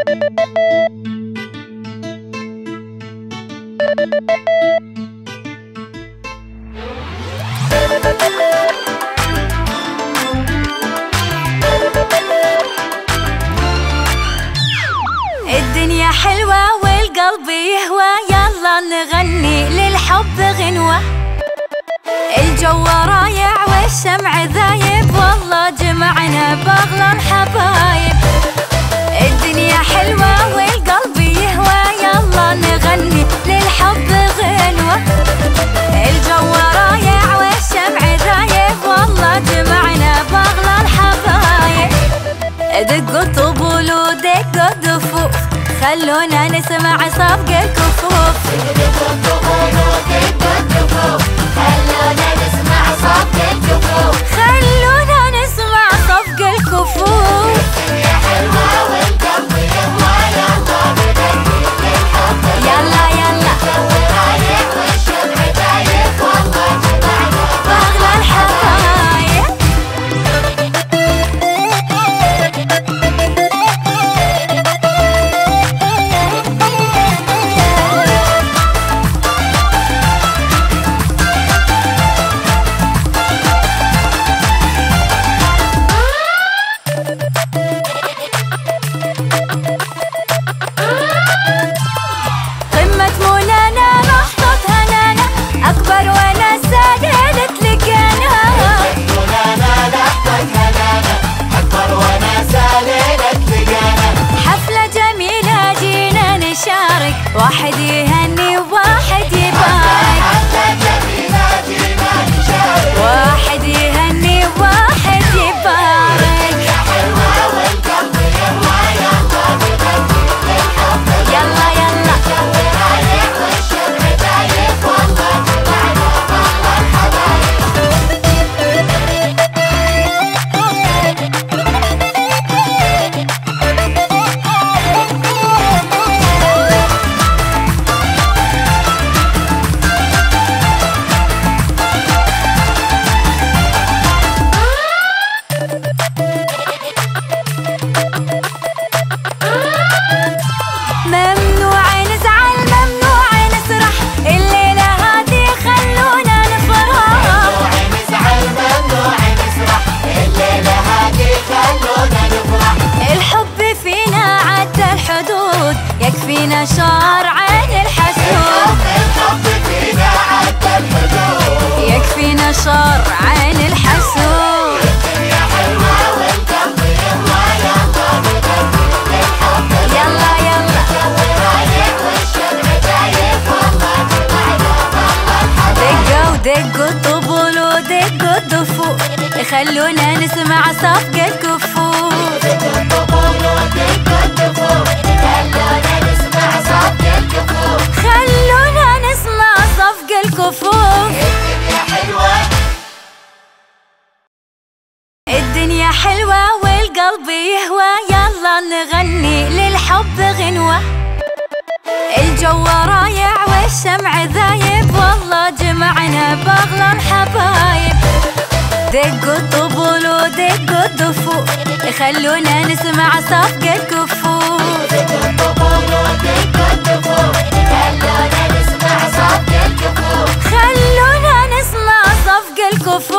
الدنيا حلوة والقلب يهوى، يلا نغني للحب غنوة. الجو رايع والشمع ذايب، والله جمعنا باغلى الحبايب. الدنيا حلوة والقلب يهوى، يلا نغني للحب غنوة. الجو رايع والشمع ذايب، والله جمعنا باغلى الحبايب. دقوا الطبول ودقوا الدفوف، خلونا نسمع صفق الكفوف. دقوا الطبول ودقوا الدفوف، خلونا نسمع صفق الكفوف. خلونا نسمع صفق الكفوف. الدنيا حلوة والقلب يهوى، يلا نغني للحب. يلا يلا الجو رايع والشمع دايب، والله جمعنا باغلى الحبايب. قمة منانا محطة هنانا، أكبر وناسة ليلة لقانا. منانا لحظة هنانا، أكبر وناسة ليلة لقانا. حفلة جميلة جينا نشارك، واحد يهني وواحد يبارك. حفلة جميلة جينا نشارك، واحد يهني وواحد يبارك. يا حلوة والقلب يهوى، يلا نغني للحب. يلا يلا الجو رايع والشمع دايب، والله جمعنا باغلى الحبايب. ممنوع نزعل ممنوع نسرح، الليلة هذه خلونا نفرح. ممنوع نزعل ممنوع نسرح، الليلة هذه خلونا نفرح. الحب فينا عدى الحدود، يكفينا شر عين الحسود. الحب فينا عدى الحدود، يكفينا شر عين الحسود. الدنيا حلوة والقلب يهوى، يلا نغني للحب. يلا يلا الجو رايع والشمع دايب، والله جمعنا باغلى الحبايب. دقوا الطبول ودقوا الدفوف، خلونا نسمع صفق الكفوف. دقوا الطبول ودقوا الدفوف، خلونا نسمع صفق الكفوف. خلونا نسمع صفق الكفوف. الدنيا حلوة، الدنيا حلوة والقلب يهوى، يلا نغني للحب غنوة. الجو رايع والشمع ذايب، والله جمعنا باغلى الحبايب. دقوا الطبول ودقوا الدفوف، خلونا نسمع صفق الكفوف. دقوا الطبول ودقوا الدفوف، خلونا نسمع صفق الكفوف. خلونا نسمع صفق الكفوف.